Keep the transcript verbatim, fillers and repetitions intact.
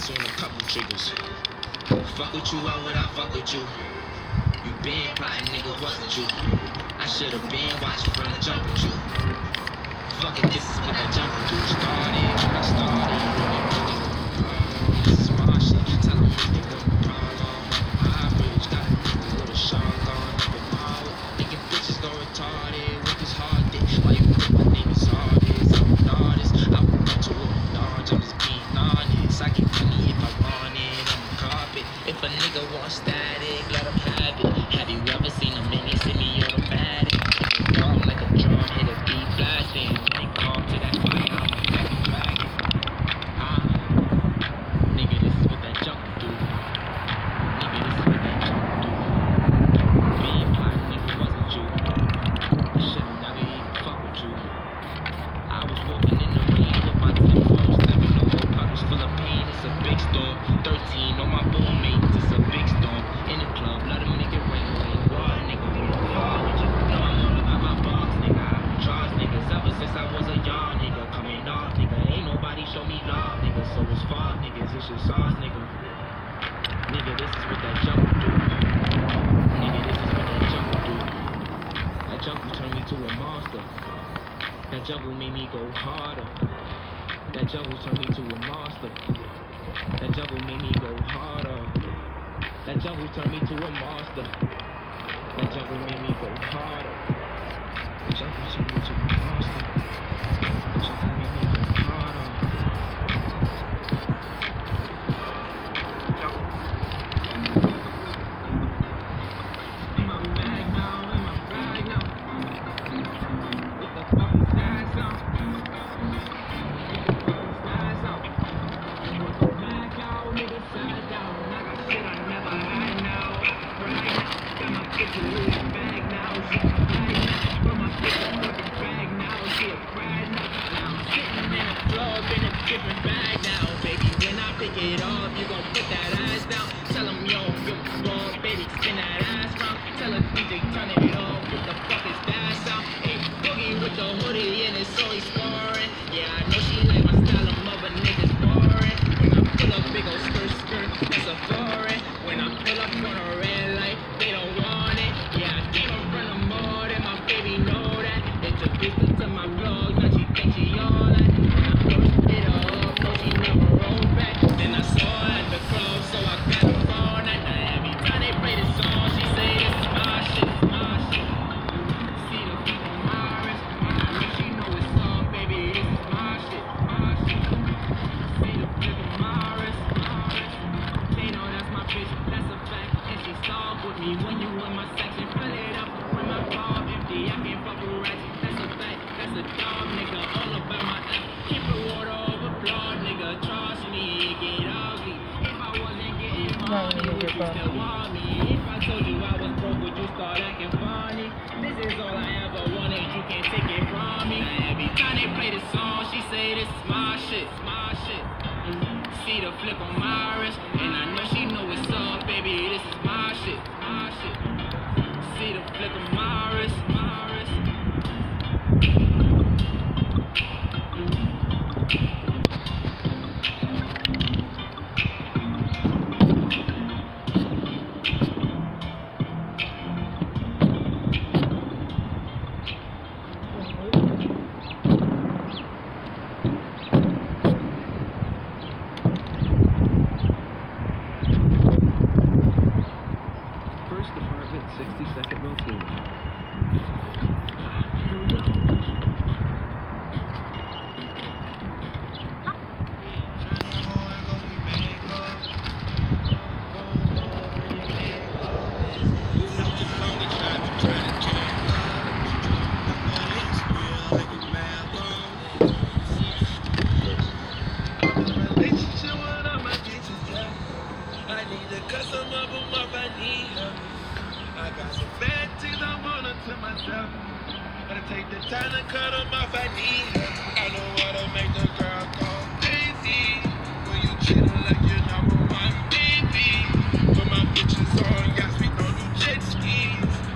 hands on a couple triggers. Fuck with you, why would I fuck with you? You been plotting, nigga, wasn't you? I should've been watching from the jump with you. Fuck it, this is what I jump with you. Started, when I started, this is my shit. Tell them nigga, problem. High bridge, got a little shark on the mall. Making bitches go retarded with this hard dick. Why you think my name is hardest? I'm an artist. I would go to a dodge, I'm just being honest. I get money if I want it on the carpet. If a nigga wants static, let him have it. Have you ever seen a mini see me automatic? Bomb like a drum, hit a beat blasting. They call to that fight, I'm a fucking dragon. Ah, nigga, this is what that junk do. Nigga, this is what that junk do. Being black, nigga, wasn't you? I should've never even fuck with you. I was walking in the rain with my ten phones, living the whole pockets full of pain. It's a big storm. thirteen on my boom mates, it's a big storm. In the club, let them make it rain. Rain, water, nigga, we don't fall with you. No, I'm all about my box, nigga. I charge niggas ever since I was a young nigga. Coming off, nigga. Ain't nobody show me love, nigga. So it's far, niggas. It's just sauce, nigga. Nigga, this is what that jump do. Nigga, this is what that jump do. That jump turned me to a monster. That jungle made me go harder. That jungle turned me to a monster. That jungle made me go harder. That jungle turned me to a monster. That jungle made me go harder. That jungle turned me to a monster. That jungle made me go harder. In my bag now, in my bag now. What the fuck is that sound? Different bag now, baby. When I pick it up, you gon' put that ass down. Tell him, yo, yo, boy, baby, spin that ass round. Tell a D J, turn it off. What the fuck is that sound? Hey, boogie with the hoodie and it's so exploring. Yeah, I know she like my style of mother niggas boring. When I pull up, big ol' skirt, skirt, that's a foreign. When I pull up on a red light, they don't want it. Yeah, I came up from the mud and my baby know that. Introduced her to my vlog, now she thinks she all that. When you in my section, fill it up. When my bar empty, I can't fuck with rats. That's a fact, that's a dog, nigga. All about my ass. Keep the water over blood, nigga. Trust me, it get ugly. If I wasn't getting money, would you still want me? If I told you I was broke, would you start acting funny? This is all I ever wanted, you can't take it from me. Now every time they play this song, she say this is my shit, my shit. Mm-hmm. See the flick on my wrist, and I know she know it's up, baby. This is my shit. See the flick of my wrist, my wrist. sixty second routine. I got some bad things I wanna to myself. Gotta take the time to cut them off, I need